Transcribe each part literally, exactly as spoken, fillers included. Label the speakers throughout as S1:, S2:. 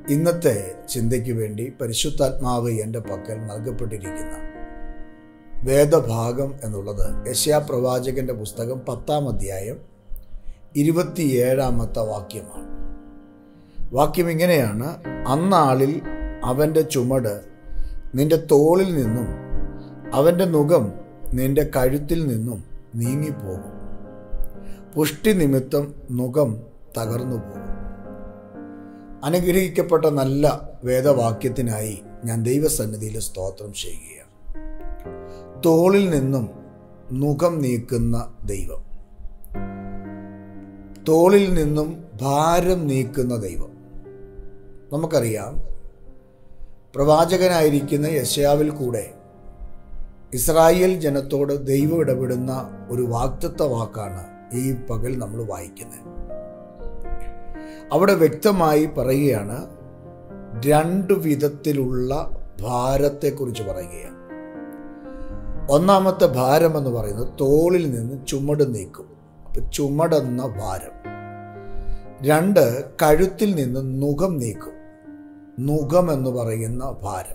S1: ഇന്നത്തെ ചിന്തയ്ക്ക് വേണ്ടി പരിശുദ്ധാത്മാവ് എൻ്റെ പക്കൽ നൽകപ്പെട്ടിരിക്കുന്ന വേദഭാഗം എന്നുള്ളത് യെശയ്യാ പ്രവാചകൻ്റെ പുസ്തകം പത്താം അധ്യായം ഇരുപത്തിയേഴാമത്തെ വാക്യമാണ്. വാക്യം ഇങ്ങനെയാണ്: അന്നാളിൽ അവൻ്റെ ചുമട് നിന്റെ തോളിൽ നിന്നും അവൻ്റെ നുകം നിന്റെ കഴുത്തിൽ നിന്നും നീങ്ങിപ്പോകും, പുഷ്ടി നിമിത്തം നുകം തകർന്നു പോകും. അനുഗ്രഹിക്കപ്പെട്ട നല്ല വേദവാക്യത്തിനായി ഞാൻ ദൈവസന്നിധിയിൽ സ്തോത്രം ചെയ്യുകയാണ്. തോളിൽ നിന്നും നുകം നീക്കുന്ന ദൈവം, തോളിൽ നിന്നും ഭാരം നീക്കുന്ന ദൈവം. നമുക്കറിയാം, പ്രവാചകനായിരിക്കുന്ന യെശയ്യാവിൽ കൂടെ ഇസ്രായേൽ ജനത്തോട് ദൈവം ഇടപെടുന്ന ഒരു വാഗ്ദത്ത വാക്കാണ് ഈ പകൽ നമ്മൾ വായിക്കുന്നത്. അവിടെ വ്യക്തമായി പറയുകയാണ്, രണ്ട് വിധത്തിലുള്ള ഭാരത്തെക്കുറിച്ച് പറയുകയാണ്. ഒന്നാമത്തെ ഭാരം എന്ന് പറയുന്നത് തോളിൽ നിന്ന് ചുമട് നീക്കും, അപ്പം ചുമടെന്ന ഭാരം. രണ്ട്, കഴുത്തിൽ നിന്ന് നുകം നീക്കും, നുകം എന്ന് പറയുന്ന ഭാരം.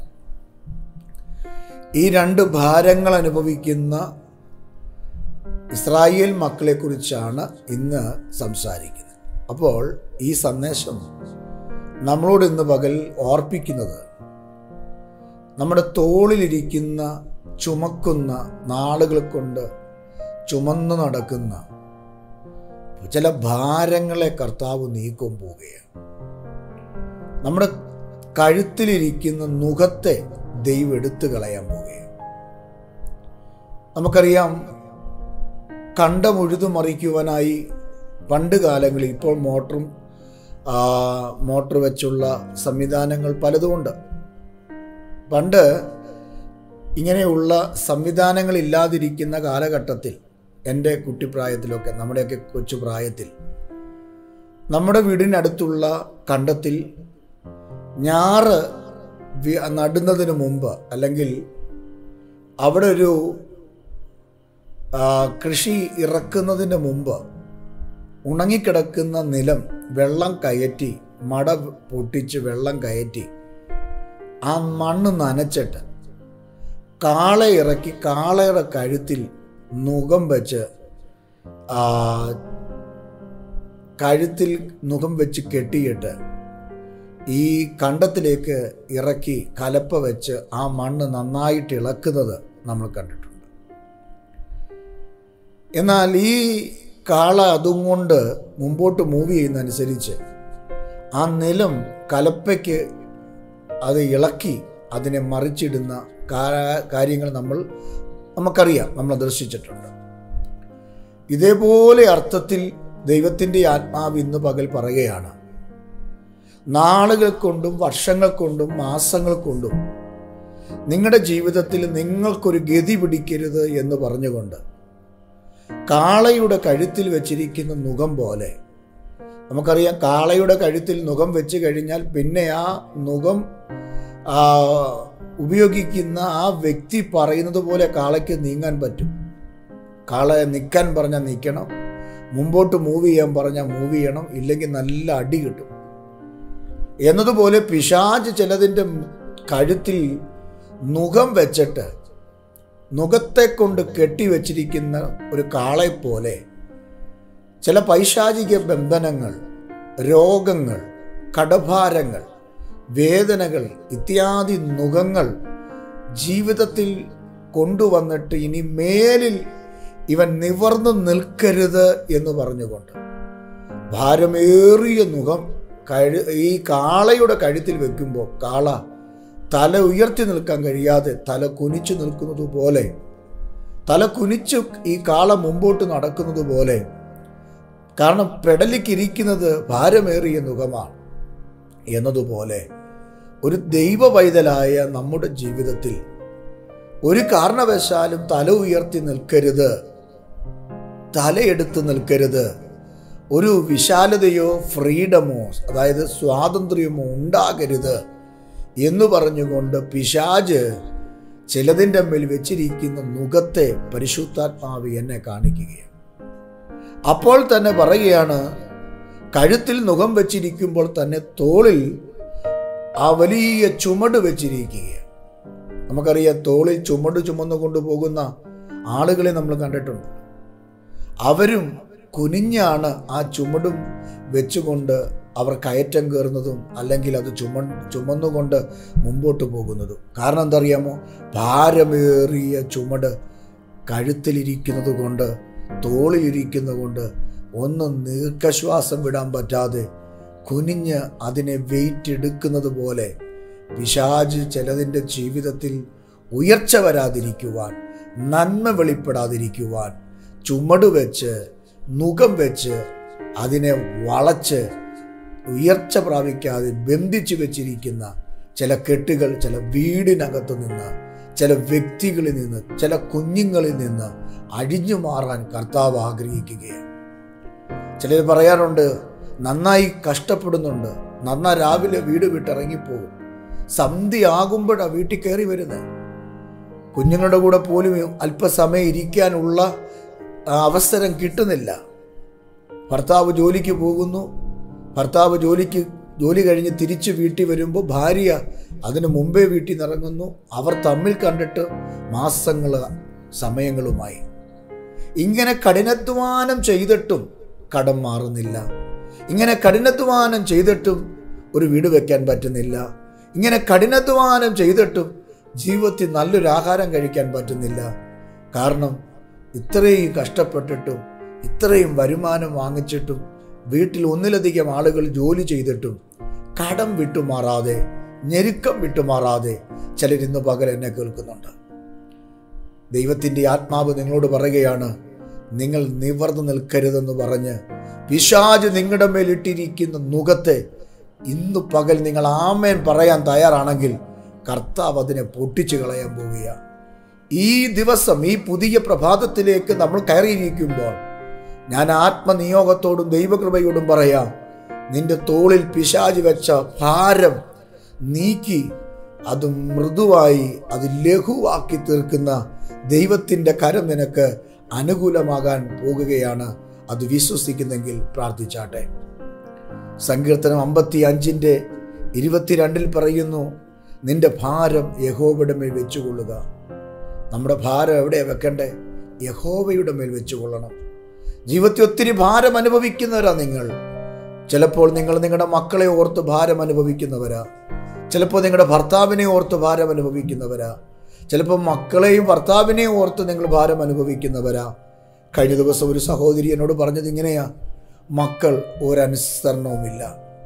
S1: ഈ രണ്ട് ഭാരങ്ങൾ അനുഭവിക്കുന്ന ഇസ്രായേൽ മക്കളെക്കുറിച്ചാണ് ഇന്ന് സംസാരിക്കുന്നത്. അപ്പോൾ ഈ സന്ദേശം നമ്മളോട് ഇന്ന് പകൽ ഓർപ്പിക്കുന്നത്, നമ്മുടെ തോളിലിരിക്കുന്ന ചുമക്കുന്ന നാളുകൾ കൊണ്ട് ചുമന്ന് നടക്കുന്ന ചില ഭാരങ്ങളെ കർത്താവ് നീക്കം പോവുകയാണ്. നമ്മുടെ കഴുത്തിലിരിക്കുന്ന നുകത്തെ ദൈവം എടുത്തു കളയാൻ പോവുകയാണ്. നമുക്കറിയാം, കണ്ടമുഴുതു മറിക്കുവാനായി പണ്ട് കാലങ്ങളിൽ, ഇപ്പോൾ മോട്ടറും മോട്ടർ വെച്ചുള്ള സംവിധാനങ്ങൾ പലതുമുണ്ട്. പണ്ട് ഇങ്ങനെയുള്ള സംവിധാനങ്ങൾ ഇല്ലാതിരിക്കുന്ന കാലഘട്ടത്തിൽ, എൻ്റെ കുട്ടിപ്രായത്തിലൊക്കെ, നമ്മുടെയൊക്കെ കൊച്ചു പ്രായത്തിൽ, നമ്മുടെ വീടിനടുത്തുള്ള കണ്ടത്തിൽ ഞാറ് നടുന്നതിന് മുമ്പ്, അല്ലെങ്കിൽ അവിടെ ഒരു കൃഷി ഇറക്കുന്നതിന് മുമ്പ് ഉണങ്ങിക്കിടക്കുന്ന നിലം വെള്ളം കയറ്റി, മട പൊട്ടിച്ച് വെള്ളം കയറ്റി ആ മണ്ണ് നനച്ചിട്ട് കാള ഇറക്കി കാളയുടെ കഴുത്തിൽ നുകം വെച്ച് കഴുത്തിൽ നുകം വെച്ച് കെട്ടിയിട്ട് ഈ കണ്ടത്തിലേക്ക് ഇറക്കി കലപ്പ വെച്ച് ആ മണ്ണ് നന്നായിട്ട് ഇളക്കുന്നത് നമ്മൾ കണ്ടിട്ടുണ്ട്. എന്നാൽ ഈ കാള അതും കൊണ്ട് മുമ്പോട്ട് മൂവ് ചെയ്യുന്നതനുസരിച്ച് ആ നിലം കലപ്പയ്ക്ക് അത് ഇളക്കി അതിനെ മറിച്ചിടുന്ന കാര്യങ്ങൾ നമ്മൾ നമുക്കറിയാം, നമ്മൾ ദർശിച്ചിട്ടുണ്ട്. ഇതേപോലെ അർത്ഥത്തിൽ ദൈവത്തിൻ്റെ ആത്മാവ് ഇന്ന് പകൽ പറയുകയാണ്, നാളുകൾ കൊണ്ടും വർഷങ്ങൾ കൊണ്ടും മാസങ്ങൾ കൊണ്ടും നിങ്ങളുടെ ജീവിതത്തിൽ നിങ്ങൾക്കൊരു ഗതി പിടിക്കരുത് എന്ന് പറഞ്ഞുകൊണ്ട് കാളയുടെ കഴുത്തിൽ വെച്ചിരിക്കുന്ന നുകം പോലെ, നമുക്കറിയാം, കാളയുടെ കഴുത്തിൽ നുകം വെച്ച് കഴിഞ്ഞാൽ പിന്നെ ആ നുകം ഉപയോഗിക്കുന്ന ആ വ്യക്തി പറയുന്നത് പോലെ കാളയ്ക്ക് നീങ്ങാൻ പറ്റും. കാളയെ നിൽക്കാൻ പറഞ്ഞാൽ നിൽക്കണം, മുമ്പോട്ട് മൂവ് ചെയ്യാൻ പറഞ്ഞാൽ മൂവ് ചെയ്യണം, ഇല്ലെങ്കിൽ നല്ല അടി കിട്ടും. എന്നതുപോലെ പിശാച് ചിലതിൻ്റെ കഴുത്തിൽ നുകം വെച്ചിട്ട് നുകത്തെ കൊണ്ട് കെട്ടിവെച്ചിരിക്കുന്ന ഒരു കാളയെപ്പോലെ ചില പൈശാചിക ബന്ധനങ്ങൾ, രോഗങ്ങൾ, കടഭാരങ്ങൾ, വേദനകൾ ഇത്യാദി നുകങ്ങൾ ജീവിതത്തിൽ കൊണ്ടുവന്നിട്ട് ഇനി മേലിൽ ഇവൻ നിവർന്നു നിൽക്കരുത് എന്ന് പറഞ്ഞുകൊണ്ട് ഭാരമേറിയ നുകം കഴു ഈ കാളയുടെ കഴുത്തിൽ വെക്കുമ്പോൾ കാള തല ഉയർത്തി നിൽക്കാൻ കഴിയാതെ തല കുനിച്ചു നിൽക്കുന്നത് പോലെ, തല കുനിച്ചു ഈ കാള മുമ്പോട്ട് നടക്കുന്നത് പോലെ, കാരണം പെടലിക്കിരിക്കുന്നത് ഭാരമേറിയ നുകമാണ്. എന്നതുപോലെ ഒരു ദൈവ പൈതലായ നമ്മുടെ ജീവിതത്തിൽ ഒരു കാരണവശാലും തല ഉയർത്തി നിൽക്കരുത്, തലയെടുത്ത് നിൽക്കരുത്. ഒരു വിശാലതയോ ഫ്രീഡമോ, അതായത് സ്വാതന്ത്ര്യമോ ഉണ്ടാകരുത് എന്ന് പറഞ്ഞുകൊണ്ട് പിശാച് ചിലതിൻ്റെ മേൽ വെച്ചിരിക്കുന്ന നുകത്തെ പരിശുദ്ധാത്മാവ് എന്നെ കാണിക്കുകയാണ്. അപ്പോൾ തന്നെ പറയുകയാണ്, കഴുത്തിൽ നുകം വെച്ചിരിക്കുമ്പോൾ തന്നെ തോളിൽ ആ വലിയ ചുമട് വെച്ചിരിക്കുകയാണ്. നമുക്കറിയാം, തോളിൽ ചുമട് ചുമന്നു കൊണ്ടുപോകുന്ന ആളുകളെ നമ്മൾ കണ്ടിട്ടുണ്ട്. അവരും കുനിഞ്ഞാണ് ആ ചുമടും വെച്ചുകൊണ്ട് അവർ കയറ്റം കയറുന്നതും അല്ലെങ്കിൽ അത് ചുമ ചുമന്നുകൊണ്ട് മുമ്പോട്ട് പോകുന്നതും. കാരണം എന്തറിയാമോ? ഭാരമേറിയ ചുമട് കഴുത്തിലിരിക്കുന്നത് കൊണ്ട്, തോളിലിരിക്കുന്നത് കൊണ്ട് ഒന്ന് ദീർഘശ്വാസം വിടാൻ പറ്റാതെ കുനിഞ്ഞ് അതിനെ വെയിറ്റ് എടുക്കുന്നത് പോലെ പിശാച് ചിലതിൻ്റെ ജീവിതത്തിൽ ഉയർച്ച വരാതിരിക്കുവാൻ, നന്മ വെളിപ്പെടാതിരിക്കുവാൻ ചുമട് വെച്ച്, നുകം വെച്ച് അതിനെ വളച്ച് ഉയർച്ച പ്രാപിക്കാതെ ബന്ധിച്ചു വെച്ചിരിക്കുന്ന ചില കെട്ടുകൾ ചില വീടിനകത്ത് നിന്ന്, ചില വ്യക്തികളിൽ നിന്ന്, ചില കുഞ്ഞുങ്ങളിൽ നിന്ന് അഴിഞ്ഞു മാറാൻ കർത്താവ് ആഗ്രഹിക്കുകയാണ്. ചിലർ പറയാറുണ്ട്, നന്നായി കഷ്ടപ്പെടുന്നുണ്ട്, നന്നായി രാവിലെ വീട് വിട്ടിറങ്ങിപ്പോകും, സന്ധ്യ ആകുമ്പോഴാണ് വീട്ടിൽ കയറി വരുന്നത്. കുഞ്ഞുങ്ങളുടെ കൂടെ പോലും അല്പസമയം ഇരിക്കാനുള്ള അവസരം കിട്ടുന്നില്ല. ഭർത്താവ് ജോലിക്ക് പോകുന്നു, ഭർത്താവ് ജോലിക്ക് ജോലി കഴിഞ്ഞ് തിരിച്ച് വീട്ടിൽ വരുമ്പോൾ ഭാര്യ അതിന് മുമ്പേ വീട്ടിൽ നിന്ന് ഇറങ്ങുന്നു. അവർ തമ്മിൽ കണ്ടിട്ട് മാസങ്ങൾ സമയങ്ങളുമായി. ഇങ്ങനെ കഠിനാധ്വാനം ചെയ്തിട്ടും കടം മാറുന്നില്ല. ഇങ്ങനെ കഠിനാധ്വാനം ചെയ്തിട്ടും ഒരു വീട് വെക്കാൻ പറ്റുന്നില്ല. ഇങ്ങനെ കഠിനാധ്വാനം ചെയ്തിട്ടും ജീവിതത്തിൽ നല്ലൊരു ആഹാരം കഴിക്കാൻ പറ്റുന്നില്ല. കാരണം ഇത്രയും കഷ്ടപ്പെട്ടിട്ടും ഇത്രയും വരുമാനം വാങ്ങിച്ചിട്ടും വീട്ടിൽ ഒന്നിലധികം ആളുകൾ ജോലി ചെയ്തിട്ടും കടം വിട്ടുമാറാതെ, ഞെരുക്കം വിട്ടുമാറാതെ ചിലരിന്ന് പകൽ എന്നെ കേൾക്കുന്നുണ്ട്. ദൈവത്തിൻ്റെ ആത്മാവ് നിങ്ങളോട് പറയുകയാണ്, നിങ്ങൾ നിവർന്നു നിൽക്കരുതെന്ന് പറഞ്ഞ് പിശാച് നിങ്ങളുടെ മേലിട്ടിരിക്കുന്ന നുകത്തെ ഇന്ന് പകൽ നിങ്ങൾ ആമേൻ പറയാൻ തയ്യാറാണെങ്കിൽ കർത്താവ് അതിനെ പൊട്ടിച്ചു കളയാൻ പോവുകയാണ്. ഈ ദിവസം, ഈ പുതിയ പ്രഭാതത്തിലേക്ക് നമ്മൾ കയറിയിരിക്കുമ്പോൾ ഞാൻ ആത്മനിയോഗത്തോടും ദൈവകൃപയോടും പറയാം, നിന്റെ തോളിൽ പിശാച് വെച്ച ഭാരം നീക്കി അത് മൃദുവായി, അത് ലഘുവാക്കി തീർക്കുന്ന ദൈവത്തിൻ്റെ കരം നിനക്ക് അനുകൂലമാകാൻ പോകുകയാണ്. അത് വിശ്വസിക്കുന്നെങ്കിൽ പ്രാർത്ഥിച്ചാട്ടെ. സങ്കീർത്തനം അമ്പത്തി അഞ്ചിൻ്റെ ഇരുപത്തിരണ്ടിൽ പറയുന്നു, നിന്റെ ഭാരം യഹോവയുടെ മേൽ വെച്ചുകൊള്ളുക. നമ്മുടെ ഭാരം എവിടെയാണ് വെക്കണ്ടേ? യഹോവയുടെ മേൽ വെച്ചുകൊള്ളണം. ജീവിതത്തിൽ ഒത്തിരി ഭാരം അനുഭവിക്കുന്നവരാ നിങ്ങൾ. ചിലപ്പോൾ നിങ്ങൾ നിങ്ങളുടെ മക്കളെ ഓർത്ത് ഭാരം അനുഭവിക്കുന്നവരാ. ചിലപ്പോൾ നിങ്ങളുടെ ഭർത്താവിനെ ഓർത്ത് ഭാരം അനുഭവിക്കുന്നവരാ. ചിലപ്പോൾ മക്കളെയും ഭർത്താവിനെയും ഓർത്ത് നിങ്ങൾ ഭാരം അനുഭവിക്കുന്നവരാ. കഴിഞ്ഞ ദിവസം ഒരു സഹോദരി എന്നോട് പറഞ്ഞത് ഇങ്ങനെയാ, മക്കൾ ഒരനുസരണവുമില്ല.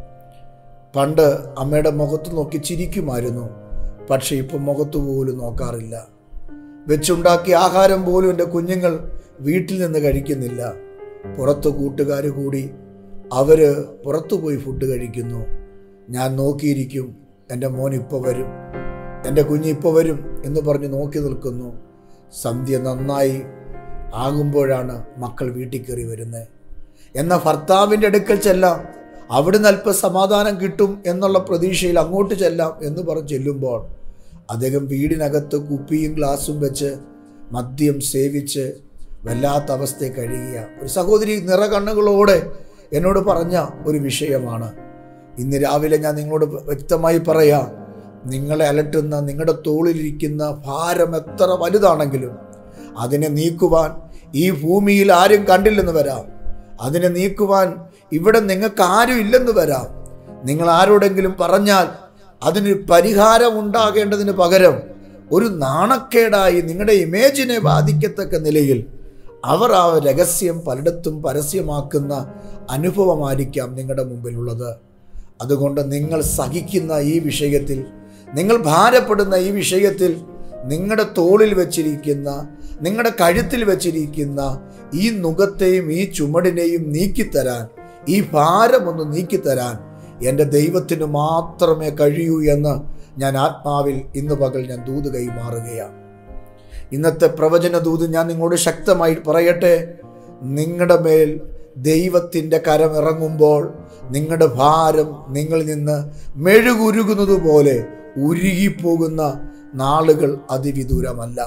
S1: പണ്ട് അമ്മയുടെ മുഖത്ത് നോക്കി ചിരിക്കുമായിരുന്നു, പക്ഷെ ഇപ്പം മുഖത്ത് പോലും നോക്കാറില്ല. വെച്ചുണ്ടാക്കിയ ആഹാരം പോലും എൻ്റെ കുഞ്ഞുങ്ങൾ വീട്ടിൽ നിന്ന് കഴിക്കുന്നില്ല. പുറത്ത് കൂട്ടുകാർ കൂടി അവർ പുറത്തു പോയി ഫുഡ് കഴിക്കുന്നു. ഞാൻ നോക്കിയിരിക്കും, എൻ്റെ മോൻ ഇപ്പോൾ വരും, എൻ്റെ കുഞ്ഞ് ഇപ്പോൾ വരും എന്ന് പറഞ്ഞ് നോക്കി നിൽക്കുന്നു. സന്ധ്യ നന്നായി ആകുമ്പോഴാണ് മക്കൾ വീട്ടിൽ കയറി വരുന്നത്. എന്നാൽ ഭർത്താവിൻ്റെ അടുക്കൽ ചെല്ലാം, അവിടുന്ന് അല്പ സമാധാനം കിട്ടും എന്നുള്ള പ്രതീക്ഷയിൽ അങ്ങോട്ട് ചെല്ലാം എന്ന് പറഞ്ഞ് ചെല്ലുമ്പോൾ അദ്ദേഹം വീടിനകത്ത് കുപ്പിയും ഗ്ലാസും വെച്ച് മദ്യം സേവിച്ച് വല്ലാത്ത അവസ്ഥയെ കഴിയുക. ഒരു സഹോദരി നിറകണ്ണുകളോടെ എന്നോട് പറഞ്ഞ ഒരു വിഷയമാണ്. ഇന്ന് രാവിലെ ഞാൻ നിങ്ങളോട് വ്യക്തമായി പറയാം, നിങ്ങളെ അലട്ടുന്ന, നിങ്ങളുടെ തോളിലിരിക്കുന്ന ഭാരം എത്ര വലുതാണെങ്കിലും അതിനെ നീക്കുവാൻ ഈ ഭൂമിയിൽ ആരും കണ്ടില്ലെന്ന് വരാം. അതിനെ നീക്കുവാൻ ഇവിടെ നിങ്ങൾക്ക് ആരും ഇല്ലെന്ന് വരാം. നിങ്ങൾ ആരോടെങ്കിലും പറഞ്ഞാൽ അതിന് പരിഹാരം ഉണ്ടാകേണ്ടതിന് പകരം ഒരു നാണക്കേടായി നിങ്ങളുടെ ഇമേജിനെ ബാധിക്കത്തക്ക നിലയിൽ അവർ ആ രഹസ്യം പലയിടത്തും പരസ്യമാക്കുന്ന അനുഭവമായിരിക്കാം നിങ്ങളുടെ മുമ്പിലുള്ളത്. അതുകൊണ്ട് നിങ്ങൾ സഹിക്കുന്ന ഈ വിഷയത്തിൽ, നിങ്ങൾ ഭാരപ്പെടുന്ന ഈ വിഷയത്തിൽ നിങ്ങളുടെ തോളിൽ വെച്ചിരിക്കുന്ന, നിങ്ങളുടെ കഴുത്തിൽ വെച്ചിരിക്കുന്ന ഈ നുകത്തെയും ഈ ചുമടിനെയും നീക്കിത്തരാൻ, ഈ ഭാരമൊന്ന് നീക്കിത്തരാൻ എൻ്റെ ദൈവത്തിന് മാത്രമേ കഴിയൂ എന്ന് ഞാൻ ആത്മാവിൽ ഇന്ന് പകൽ ഞാൻ ദൂത് കൈമാറുകയാണ്. ഇന്നത്തെ പ്രവചന ദൂത് ഞാൻ നിങ്ങളോട് ശക്തമായി പറയട്ടെ, നിങ്ങളുടെ മേൽ ദൈവത്തിൻ്റെ കരം ഇറങ്ങുമ്പോൾ നിങ്ങളുടെ ഭാരം നിങ്ങളിൽ നിന്ന് മെഴുകുരുകുന്നത് പോലെ ഉരുകിപ്പോകുന്ന നാളുകൾ അതിവിദൂരമല്ല.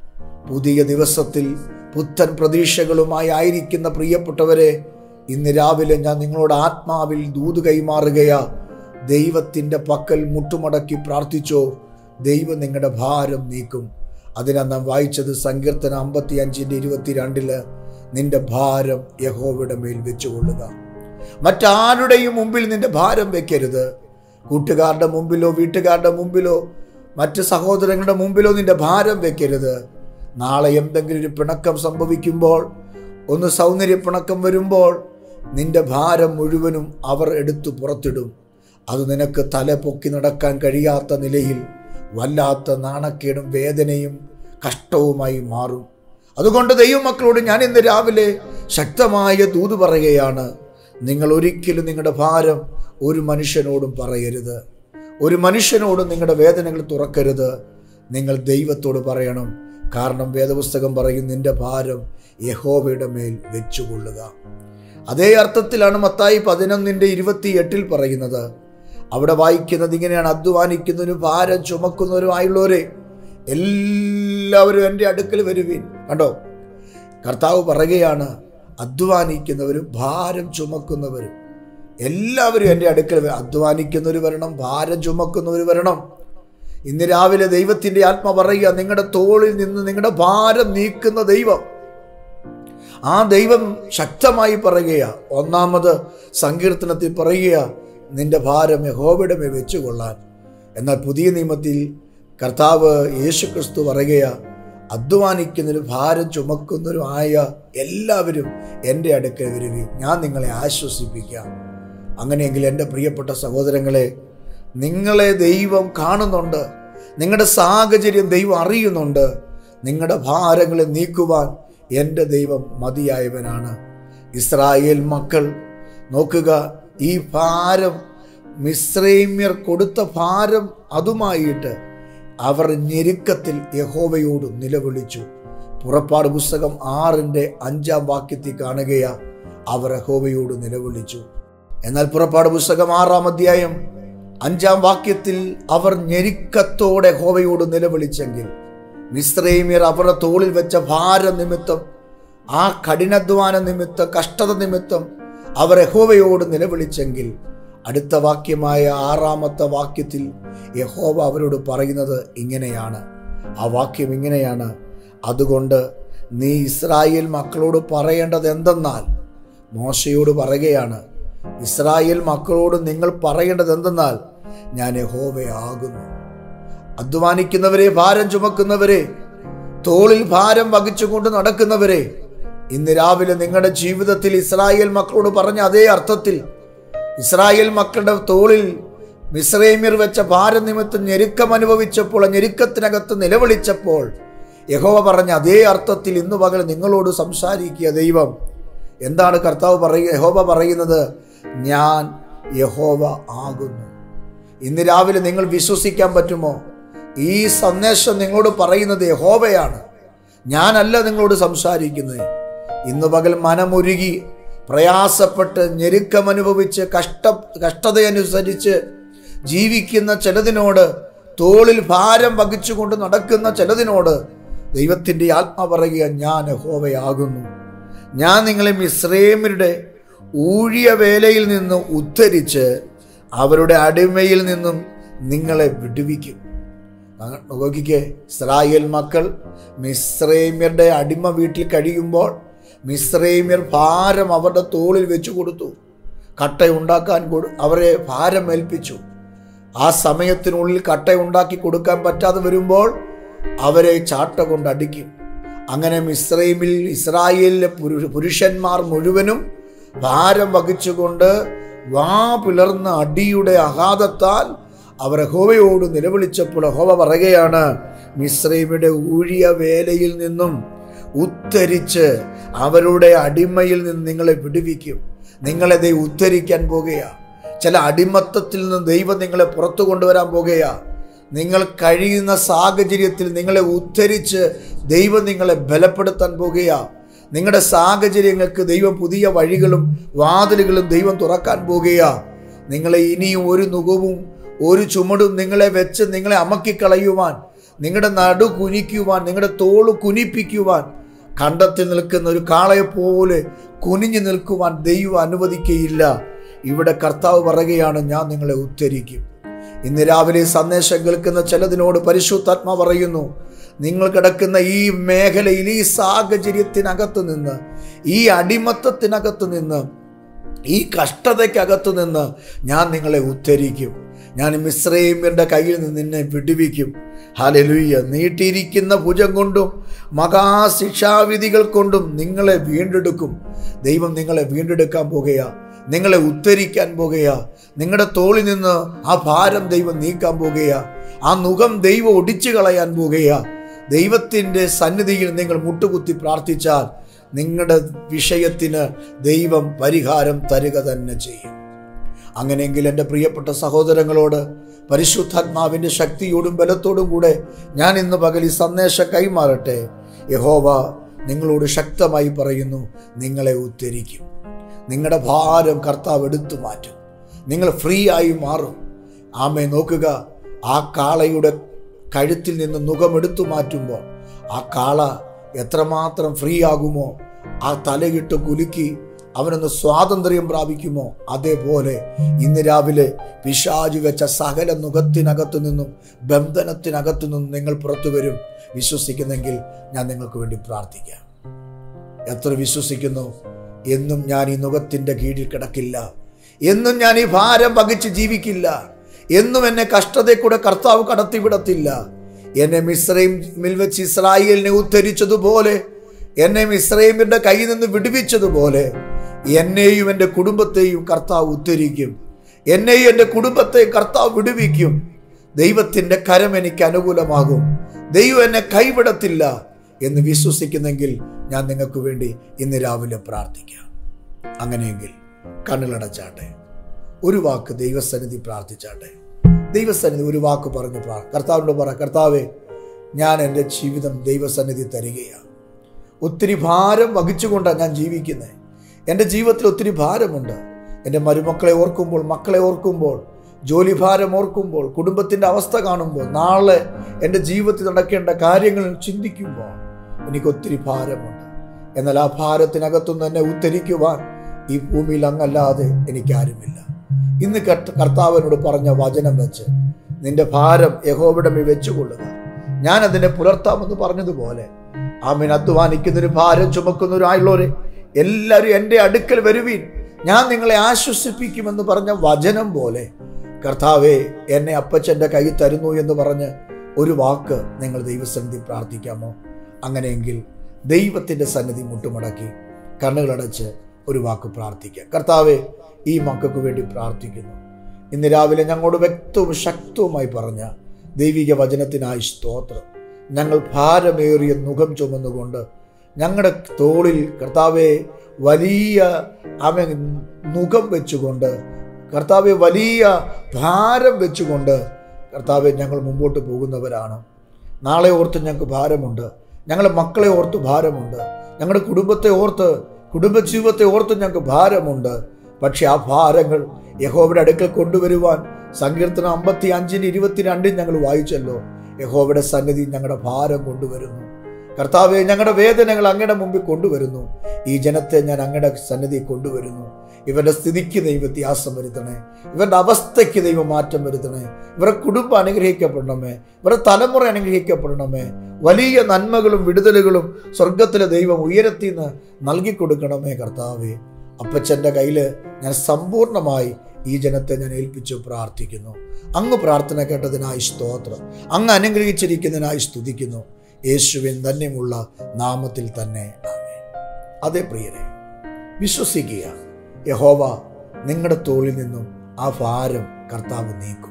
S1: പുതിയ ദിവസത്തിൽ പുത്തൻ പ്രതീക്ഷകളുമായി ആയിരിക്കുന്ന പ്രിയപ്പെട്ടവരെ, ഇന്ന് രാവിലെ ഞാൻ നിങ്ങളോട് ആത്മാവിൽ ദൂത് കൈമാറുകയാ. ദൈവത്തിൻ്റെ പക്കൽ മുട്ടുമടക്കി പ്രാർത്ഥിച്ചോ, ദൈവം നിങ്ങളുടെ ഭാരം നീക്കും. അതിനാണ് നാം വായിച്ചത് സങ്കീർത്തനം അമ്പത്തി അഞ്ചിൻ്റെ ഇരുപത്തിരണ്ടില്, നിന്റെ ഭാരം യഹോവയുടെ മേൽ വെച്ചുകൊള്ളുക. മറ്റാരുടെയും മുമ്പിൽ നിന്റെ ഭാരം വെക്കരുത്. കൂട്ടുകാരുടെ മുമ്പിലോ വീട്ടുകാരുടെ മുമ്പിലോ മറ്റ് സഹോദരങ്ങളുടെ മുമ്പിലോ നിന്റെ ഭാരം വെക്കരുത്. നാളെ എന്തെങ്കിലും ഒരു പിണക്കം സംഭവിക്കുമ്പോൾ, ഒന്ന് സൗന്ദര്യ പിണക്കം വരുമ്പോൾ നിന്റെ ഭാരം മുഴുവനും അവർ എടുത്തു പുറത്തിടും. അത് നിനക്ക് തല പൊക്കി നടക്കാൻ കഴിയാത്ത നിലയിൽ വല്ലാത്ത നാണക്കേടും വേദനയും കഷ്ടവുമായി മാറും. അതുകൊണ്ട് ദൈവമക്കളോട് ഞാൻ ഇന്ന് രാവിലെ ശക്തമായ ദൂത് പറയുകയാണ്, നിങ്ങൾ ഒരിക്കലും നിങ്ങളുടെ ഭാരം ഒരു മനുഷ്യനോടും പറയരുത്. ഒരു മനുഷ്യനോടും നിങ്ങളുടെ വേദനകൾ തുറക്കരുത്. നിങ്ങൾ ദൈവത്തോട് പറയണം. കാരണം വേദപുസ്തകം പറയും, നിന്റെ ഭാരം യഹോവയുടെ മേൽ വെച്ചുകൊള്ളുക. അതേ അർത്ഥത്തിലാണ് മത്തായി പതിനൊന്നിൻ്റെ ഇരുപത്തി എട്ടിൽ പറയുന്നത്. അവിടെ വായിക്കുന്നത് ഇങ്ങനെയാണ്, അധ്വാനിക്കുന്നവരും ഭാരം ചുമക്കുന്നവരുമായുള്ളവരെ എല്ലാവരും എൻ്റെ അടുക്കൽ വരുവീൻ. കണ്ടോ, കർത്താവ് പറയുകയാണ്, അധ്വാനിക്കുന്നവരും ഭാരം ചുമക്കുന്നവരും എല്ലാവരും എൻ്റെ അടുക്കൽ വരും. അധ്വാനിക്കുന്നവർ വരണം, ഭാരം ചുമക്കുന്നവർ വരണം. ഇന്ന് രാവിലെ ദൈവത്തിൻ്റെ ആത്മ പറയുക, നിങ്ങളുടെ തോളിൽ നിന്ന് നിങ്ങളുടെ ഭാരം നീക്കുന്ന ദൈവം, ആ ദൈവം ശക്തമായി പറയുക. ഒന്നാമത് സങ്കീർത്തനത്തിൽ പറയുക, നിന്റെ ഭാരം യഹോവയുടെ മേൽ വെച്ചുകൊള്ളാൻ. എന്നാൽ പുതിയ നിയമത്തിൽ കർത്താവ് യേശു ക്രിസ്തു പറയുക, അധ്വാനിക്കുന്നവരും ഭാരം ചുമക്കുന്നവരും ആയ എല്ലാവരും എൻ്റെ അടുക്കൽ വരുവീൻ, ഞാൻ നിങ്ങളെ ആശ്വസിപ്പിക്കാം. അങ്ങനെയെങ്കിൽ എൻ്റെ പ്രിയപ്പെട്ട സഹോദരങ്ങളെ, നിങ്ങളെ ദൈവം കാണുന്നുണ്ട്, നിങ്ങളുടെ സാഹചര്യം ദൈവം അറിയുന്നുണ്ട്. നിങ്ങളുടെ ഭാരങ്ങളെ നീക്കുവാൻ എൻ്റെ ദൈവം മതിയായവനാണ്. ഇസ്രായേൽ മക്കൾ നോക്കുക, ഈ ഭാരം മിസ്രൈമ്യർ കൊടുത്ത ഭാരം അതുമായിട്ട് അവർ ഞെരുക്കത്തിൽ യഹോവയോട് നിലവിളിച്ചു. പുറപ്പാട് പുസ്തകം ആറിൻ്റെ അഞ്ചാം വാക്യത്തിൽ കാണുകയാ, അവർ യഹോവയോട് നിലവിളിച്ചു. എന്നാൽ പുറപ്പാട് പുസ്തകം ആറാം അധ്യായം അഞ്ചാം വാക്യത്തിൽ അവർ ഞെരുക്കത്തോടെ യഹോവയോട് നിലവിളിച്ചെങ്കിൽ മിസ്രൈമ്യർ അവരുടെ തോളിൽ വെച്ച ഭാരം നിമിത്തം, ആ കഠിനാധ്വാന നിമിത്തം, കഷ്ടത നിമിത്തം അവർ യഹോവയോട് നിലവിളിച്ചെങ്കിൽ അടുത്ത വാക്യമായ ആറാമത്തെ വാക്യത്തിൽ യഹോവ അവരോട് പറയുന്നത് ഇങ്ങനെയാണ്. ആ വാക്യം ഇങ്ങനെയാണ്, അതുകൊണ്ട് നീ ഇസ്രായേൽ മക്കളോട് പറയേണ്ടത് എന്തെന്നാൽ, മോശയോട് പറയുകയാണ്, ഇസ്രായേൽ മക്കളോട് നിങ്ങൾ പറയേണ്ടത് എന്തെന്നാൽ, ഞാൻ യഹോവയാകുന്നു. അധ്വാനിക്കുന്നവരെ, ഭാരം ചുമക്കുന്നവരെ, തോളിൽ ഭാരം വഹിച്ചുകൊണ്ട് നടക്കുന്നവരെ, ഇന്ന് രാവിലെ നിങ്ങളുടെ ജീവിതത്തിൽ ഇസ്രായേൽ മക്കളോട് പറഞ്ഞ അതേ അർത്ഥത്തിൽ, ഇസ്രായേൽ മക്കളുടെ തോളിൽ മിസ്രൈമ്യർ വെച്ച ഭാരം നിമിത്തം ഞെരുക്കം അനുഭവിച്ചപ്പോൾ, ഞെരുക്കത്തിനകത്ത് നിലവിളിച്ചപ്പോൾ യഹോവ പറഞ്ഞ അതേ അർത്ഥത്തിൽ ഇന്ന് പകൽ നിങ്ങളോട് സംസാരിക്കുക ദൈവം. എന്താണ് കർത്താവ് പറയുക? യഹോവ പറയുന്നത്, ഞാൻ യഹോവ ആകുന്നു. ഇന്ന് രാവിലെ നിങ്ങൾ വിശ്വസിക്കാൻ പറ്റുമോ? ഈ സന്ദേശം നിങ്ങളോട് പറയുന്നത് യഹോവയാണ്, ഞാനല്ല നിങ്ങളോട് സംസാരിക്കുന്നത്. ഇന്ന് പകൽ മനമൊരുകി പ്രയാസപ്പെട്ട് ഞെരുക്കമനുഭവിച്ച് കഷ്ട കഷ്ടതയനുസരിച്ച് ജീവിക്കുന്ന ചിലതിനോട്, തോളിൽ ഭാരം വഹിച്ചുകൊണ്ട് നടക്കുന്ന ചിലതിനോട് ദൈവത്തിൻ്റെ ആത്മ പറയുക, ഞാൻ യഹോവയാകുന്നു. ഞാൻ നിങ്ങളെ മിസ്രൈമ്യരുടെ ഊഴിയ വേലയിൽ നിന്ന് ഉദ്ധരിച്ച് അവരുടെ അടിമയിൽ നിന്നും നിങ്ങളെ വിടുവിക്കും. നോക്കിക്കേ, ഇസ്രായേൽ മക്കൾ മിസ്രൈമ്യരുടെ അടിമ വീട്ടിൽ കഴിയുമ്പോൾ മിസ്രൈമ്യർ ഭാരം അവരുടെ തോളിൽ വെച്ചു കൊടുത്തു. കട്ടയുണ്ടാക്കാൻ കൊടു അവരെ ഭാരം ഏൽപ്പിച്ചു. ആ സമയത്തിനുള്ളിൽ കട്ടയുണ്ടാക്കി കൊടുക്കാൻ പറ്റാതെ വരുമ്പോൾ അവരെ ചാട്ട കൊണ്ട് അടിക്കും. അങ്ങനെ മിസ്രൈമിൽ ഇസ്രായേലിലെ പുരുഷന്മാർ മുഴുവനും ഭാരം വഹിച്ചുകൊണ്ട് വാ പിളർന്ന അടിയുടെ ആഘാതത്താൽ അവർ യഹോവയോട് നിലവിളിച്ചപ്പോൾ യഹോവ പറയുകയാണ്, മിസ്രൈമിയുടെ ഊഴിയ വേലയിൽ നിന്നും ഉദ്ധരിച്ച് അവരുടെ അടിമയിൽ നിന്ന് നിങ്ങളെ വിടുവിക്കും. നിങ്ങളെ ദൈവം ഉദ്ധരിക്കാൻ പോകുകയാ. ചില അടിമത്തത്തിൽ നിന്ന് ദൈവം നിങ്ങളെ പുറത്തു കൊണ്ടുവരാൻ പോകുകയാ. നിങ്ങൾ കഴിയുന്ന സാഹചര്യത്തിൽ നിങ്ങളെ ഉദ്ധരിച്ച് ദൈവം നിങ്ങളെ ബലപ്പെടുത്താൻ പോകുകയാ. നിങ്ങളുടെ സാഹചര്യങ്ങൾക്ക് ദൈവം പുതിയ വഴികളും വാതിലുകളും ദൈവം തുറക്കാൻ പോകുകയാ. നിങ്ങളെ ഇനിയും ഒരു നുകവും ഒരു ചുമടും നിങ്ങളെ വെച്ച് നിങ്ങളെ അമക്കിക്കളയുവാൻ, നിങ്ങളുടെ നടു കുനിക്കുവാൻ, നിങ്ങളുടെ തോള് കുനിപ്പിക്കുവാൻ, കണ്ടത്തിൽ നിൽക്കുന്ന ഒരു കാളയെപ്പോലെ കുനിഞ്ഞു നിൽക്കുവാൻ ദൈവം അനുവദിക്കുകയില്ല. ഇവിടെ കർത്താവ് പറയുകയാണ്, ഞാൻ നിങ്ങളെ ഉദ്ധരിക്കും. ഇന്ന് രാവിലെ സന്ദേശം കേൾക്കുന്ന ചിലതിനോട് പരിശുദ്ധാത്മാവ് പറയുന്നു, നിങ്ങൾ കിടക്കുന്ന ഈ മേഖലയിൽ, ഈ സാഹചര്യത്തിനകത്ത് നിന്ന്, ഈ അടിമത്തത്തിനകത്ത് നിന്ന്, ഈ കഷ്ടതയ്ക്കകത്തു നിന്ന് ഞാൻ നിങ്ങളെ ഉദ്ധരിക്കും. ഞാൻ മിസ്രയീമ്യരുടെ കയ്യിൽ നിന്ന് നിന്നെ വിടുവിക്കും. ഹല്ലേലൂയ. നീട്ടിയിരിക്കുന്ന ഭുജം കൊണ്ടും മഹാശിക്ഷാവിധികൾ കൊണ്ടും നിങ്ങളെ വീണ്ടെടുക്കും. ദൈവം നിങ്ങളെ വീണ്ടെടുക്കാൻ പോകുകയാ, നിങ്ങളെ ഉദ്ധരിക്കാൻ പോകുകയാ. നിങ്ങളുടെ തോളിൽ നിന്ന് ആ ഭാരം ദൈവം നീക്കാൻ പോകുകയാ. ആ നുകം ദൈവം ഒടിച്ചു കളയാൻ പോകുകയാ. ദൈവത്തിൻ്റെ സന്നിധിയിൽ നിങ്ങൾ മുട്ടുകുത്തി പ്രാർത്ഥിച്ചാൽ നിങ്ങളുടെ വിഷയത്തിന് ദൈവം പരിഹാരം തരിക തന്നെ ചെയ്യും. അങ്ങനെയെങ്കിൽ എൻ്റെ പ്രിയപ്പെട്ട സഹോദരങ്ങളോട് പരിശുദ്ധാത്മാവിൻ്റെ ശക്തിയോടും ബലത്തോടും കൂടെ ഞാൻ ഇന്ന് പകൽ ഈ സന്ദേശം കൈമാറട്ടെ. യഹോവ നിങ്ങളോട് ശക്തമായി പറയുന്നു, നിങ്ങളെ ഉദ്ധരിക്കും. നിങ്ങളുടെ ഭാരം കർത്താവ് എടുത്തു മാറ്റും. നിങ്ങൾ ഫ്രീ ആയി മാറും. ആമേ. നോക്കുക, ആ കാളയുടെ കഴുത്തിൽ നിന്ന് നുകമെടുത്തു മാറ്റുമ്പോൾ ആ കാള എത്രമാത്രം ഫ്രീ ആകുമോ, ആ തലയിട്ട് കുലുക്കി അവനൊന്ന് സ്വാതന്ത്ര്യം പ്രാപിക്കുമോ, അതേപോലെ ഇന്ന് രാവിലെ പിശാച് വെച്ച സകല നുഖത്തിനകത്തു നിന്നും ബന്ധനത്തിനകത്തു നിന്നും നിങ്ങൾ പുറത്തു വരും. വിശ്വസിക്കുന്നെങ്കിൽ ഞാൻ നിങ്ങൾക്ക് വേണ്ടി പ്രാർത്ഥിക്കാം. എത്ര വിശ്വസിക്കുന്നു? എന്നും ഞാൻ ഈ നുഖത്തിൻ്റെ കീഴിൽ കിടക്കില്ല, എന്നും ഞാൻ ഈ ഭാരം വഹിച്ച് ജീവിക്കില്ല, എന്നും എന്നെ കഷ്ടതയിൽ കൂടെ കർത്താവ് കടത്തിവിടത്തില്ല. എന്നെ മിസ്രയീമിൽ വെച്ച് ഇസ്രായേലിനെ ഉദ്ധരിച്ചതുപോലെ, എന്നെ മിസ്രയീമിന്റെ കയ്യിൽ നിന്ന് വിടുവിച്ചതുപോലെ എന്നെയും എൻ്റെ കുടുംബത്തെയും കർത്താവ് ഉദ്ധരിക്കും. എന്നെയും എൻ്റെ കുടുംബത്തെയും കർത്താവ് വിടുവിക്കും. ദൈവത്തിൻ്റെ കരം എനിക്ക് അനുകൂലമാകും. ദൈവം എന്നെ കൈവിടത്തില്ല എന്ന് വിശ്വസിക്കുന്നെങ്കിൽ ഞാൻ നിങ്ങൾക്ക് വേണ്ടി ഇന്ന് രാവിലെ പ്രാർത്ഥിക്കാം. അങ്ങനെയെങ്കിൽ കണ്ണുകളടച്ചാട്ടെ, ഒരു വാക്ക് ദൈവസന്നിധി പ്രാർത്ഥിച്ചാട്ടെ. ദൈവസന്നിധി ഒരു വാക്ക് പറഞ്ഞു പ്രാ കർത്താവിനോട് പറ, കർത്താവേ, ഞാൻ എൻ്റെ ജീവിതം ദൈവസന്നിധി തരികയാണ്. ഒത്തിരി ഭാരം വഹിച്ചുകൊണ്ടാണ് ഞാൻ ജീവിക്കുന്നത്. എൻ്റെ ജീവിതത്തിൽ ഒത്തിരി ഭാരമുണ്ട്. എൻ്റെ മരുമക്കളെ ഓർക്കുമ്പോൾ, മക്കളെ ഓർക്കുമ്പോൾ, ജോലി ഭാരം ഓർക്കുമ്പോൾ, കുടുംബത്തിൻ്റെ അവസ്ഥ കാണുമ്പോൾ, നാളെ എൻ്റെ ജീവിതത്തിൽ നടക്കേണ്ട കാര്യങ്ങൾ ചിന്തിക്കുമ്പോൾ എനിക്ക് ഒത്തിരി ഭാരമുണ്ട്. എന്നാൽ ആ ഭാരത്തിനകത്തുനിന്ന് എന്നെ ഉദ്ധരിക്കുവാൻ ഈ ഭൂമിയിൽ അങ്ങല്ലാതെ എനിക്കാരുമില്ല. ഇന്ന് കർത്താവിനോട് പറഞ്ഞ വചനം വെച്ച് നിന്റെ ഭാരം യഹോവയുടെ മേൽ വെച്ചുകൊള്ളുക, ഞാൻ അതിനെ പുലർത്താമെന്ന് പറഞ്ഞതുപോലെ ആമേൻ. അധ്വാനിക്കുന്നൊരു ഭാരം ചുമക്കുന്നവരായുള്ളവരെ എല്ലാവരും എൻ്റെ അടുക്കൽ വരുവീൻ, ഞാൻ നിങ്ങളെ ആശ്വസിപ്പിക്കുമെന്ന് പറഞ്ഞ വചനം പോലെ കർത്താവേ, എന്നെ അപ്പച്ചൻ്റെ കൈ തരുന്നു എന്ന് പറഞ്ഞ് ഒരു വാക്ക് നിങ്ങൾ ദൈവസന്നിധി പ്രാർത്ഥിക്കാമോ? അങ്ങനെയെങ്കിൽ ദൈവത്തിൻ്റെ സന്നിധി മുട്ടുമടക്കി കണ്ണുകളടച്ച് ഒരു വാക്ക് പ്രാർത്ഥിക്കാം. കർത്താവേ, ഈ മക്കൾക്ക് വേണ്ടി പ്രാർത്ഥിക്കുന്നു. ഇന്ന് രാവിലെ ഞങ്ങളോട് വ്യക്തവും ശക്തവുമായി പറഞ്ഞ ദൈവിക വചനത്തിനായി സ്തോത്രം. ഞങ്ങൾ ഭാരമേറിയ നുകം ചുമന്നുകൊണ്ട് ഞങ്ങളുടെ തോളിൽ കർത്താവെ വലിയ ആമേ നുകം വെച്ചുകൊണ്ട്, കർത്താവെ വലിയ ഭാരം വെച്ചുകൊണ്ട് കർത്താവെ ഞങ്ങൾ മുമ്പോട്ട് പോകുന്നവരാണ്. നാളെ ഓർത്ത് ഞങ്ങൾക്ക് ഭാരമുണ്ട്. ഞങ്ങളുടെ മക്കളെ ഓർത്ത് ഭാരമുണ്ട്. ഞങ്ങളുടെ കുടുംബത്തെ ഓർത്ത്, കുടുംബജീവിതത്തെ ഓർത്ത് ഞങ്ങൾക്ക് ഭാരമുണ്ട്. പക്ഷെ ആ ഭാരങ്ങൾ യഹോവയുടെ അടുക്കൽ കൊണ്ടുവരുവാൻ സങ്കീർത്തനം അമ്പത്തി അഞ്ചിന് ഇരുപത്തിരണ്ടിൽ ഞങ്ങൾ വായിച്ചല്ലോ. യഹോവയുടെ സന്നിധി ഞങ്ങളുടെ ഭാരം കൊണ്ടുവരുന്നു. കർത്താവെ, ഞങ്ങളുടെ വേദനകൾ അങ്ങയുടെ മുമ്പിൽ കൊണ്ടുവരുന്നു. ഈ ജനത്തെ ഞാൻ അങ്ങയുടെ സന്നിധി കൊണ്ടുവരുന്നു. ഇവരുടെ സ്ഥിതിക്ക് ദൈവം വ്യത്യാസം വരുത്തണേ. ഇവരുടെ അവസ്ഥയ്ക്ക് ദൈവം മാറ്റം വരുത്തണേ. ഇവരുടെ കുടുംബം അനുഗ്രഹിക്കപ്പെടണമേ. ഇവരുടെ തലമുറ അനുഗ്രഹിക്കപ്പെടണമേ. വലിയ നന്മകളും വിടുതലുകളും സ്വർഗത്തിലെ ദൈവം ഉയരത്തിൽ നിന്ന് നൽകിക്കൊടുക്കണമേ. കർത്താവെ, അപ്പച്ചൻ്റെ കയ്യിൽ ഞാൻ സമ്പൂർണമായി ഈ ജനത്തെ ഞാൻ ഏൽപ്പിച്ചു പ്രാർത്ഥിക്കുന്നു. അങ്ങ് പ്രാർത്ഥന കേട്ടതിനായി സ്തോത്രം. അങ്ങ് അനുഗ്രഹിച്ചിരിക്കുന്നതിനായി സ്തുതിക്കുന്നു. യേശുവിൻ ധന്യമുള്ള നാമത്തിൽ തന്നെ ആമേൻ. അതേ പ്രിയരെ, വിശ്വസിക്കുക, യഹോവ നിങ്ങളുടെ തോളിൽ നിന്നും ആ ഭാരം കർത്താവ് നീക്കും.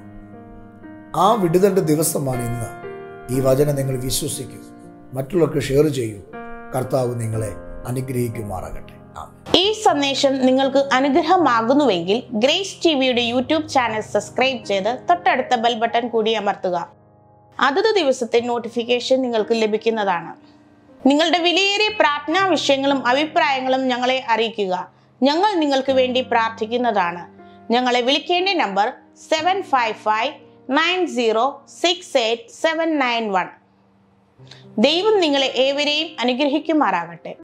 S1: ആ വിടുതലിൻ്റെ ദിവസമാണ് ഇന്ന്. ഈ വചനം നിങ്ങൾ വിശ്വസിക്കൂ, മറ്റുള്ളവർക്ക് ഷെയർ ചെയ്യൂ. കർത്താവ് നിങ്ങളെ അനുഗ്രഹിക്കുമാറാകട്ടെ.
S2: ഈ സന്ദേശം നിങ്ങൾക്ക് അനുഗ്രഹമാകുന്നുവെങ്കിൽ ഗ്രേസ് ടിവിയുടെ യൂട്യൂബ് ചാനൽ സബ്സ്ക്രൈബ് ചെയ്ത് തൊട്ടടുത്ത ബെൽ ബട്ടൺ കൂടി അമർത്തുക. അതത് ദിവസത്തെ നോട്ടിഫിക്കേഷൻ നിങ്ങൾക്ക് ലഭിക്കുന്നതാണ്. നിങ്ങളുടെ വിലയേറിയ പ്രാർത്ഥനാ വിഷയങ്ങളും അഭിപ്രായങ്ങളും ഞങ്ങളെ അറിയിക്കുക. ഞങ്ങൾ നിങ്ങൾക്ക് വേണ്ടി പ്രാർത്ഥിക്കുന്നതാണ്. ഞങ്ങളെ വിളിക്കേണ്ട number seven five five nine zero six eight seven nine one. ദൈവം നിങ്ങളെ ഏവരെയും അനുഗ്രഹിക്കുമാറാകട്ടെ.